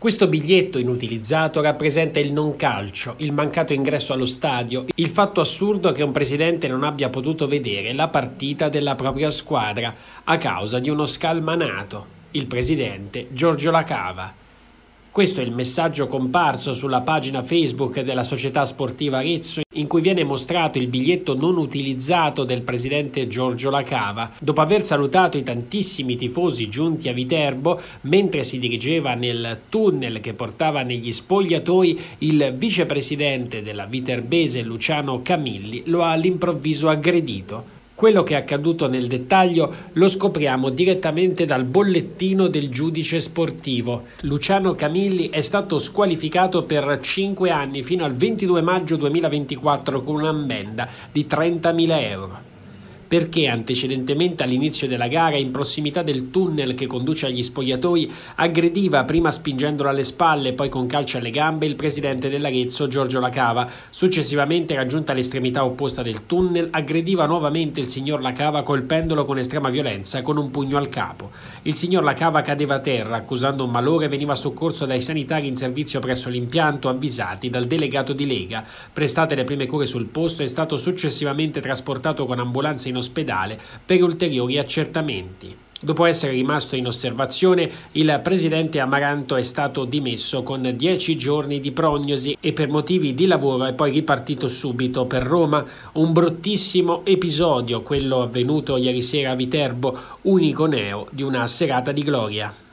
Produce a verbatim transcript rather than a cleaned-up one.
Questo biglietto inutilizzato rappresenta il non calcio, il mancato ingresso allo stadio, il fatto assurdo che un presidente non abbia potuto vedere la partita della propria squadra a causa di uno scalmanato, il presidente Giorgio Lacava. Questo è il messaggio comparso sulla pagina Facebook della Società Sportiva Arezzo, in cui viene mostrato il biglietto non utilizzato del presidente Giorgio Lacava, dopo aver salutato i tantissimi tifosi giunti a Viterbo. Mentre si dirigeva nel tunnel che portava negli spogliatoi, il vicepresidente della viterbese Luciano Camilli lo ha all'improvviso aggredito. Quello che è accaduto nel dettaglio lo scopriamo direttamente dal bollettino del giudice sportivo. Luciano Camilli è stato squalificato per cinque anni fino al ventidue maggio duemilaventiquattro con un'ammenda di trentamila euro. Perché antecedentemente all'inizio della gara, in prossimità del tunnel che conduce agli spogliatoi, aggrediva, prima spingendolo alle spalle e poi con calci alle gambe, il presidente dell'Arezzo Giorgio Lacava. Successivamente, raggiunta l'estremità opposta del tunnel, aggrediva nuovamente il signor Lacava colpendolo con estrema violenza con un pugno al capo. Il signor Lacava cadeva a terra, accusando un malore, e veniva soccorso dai sanitari in servizio presso l'impianto, avvisati dal delegato di Lega. Prestate le prime cure sul posto, è stato successivamente trasportato con ambulanza in ospedale per ulteriori accertamenti. Dopo essere rimasto in osservazione, il presidente Amaranto è stato dimesso con dieci giorni di prognosi e per motivi di lavoro è poi ripartito subito per Roma. Un bruttissimo episodio, quello avvenuto ieri sera a Viterbo, unico neo di una serata di gloria.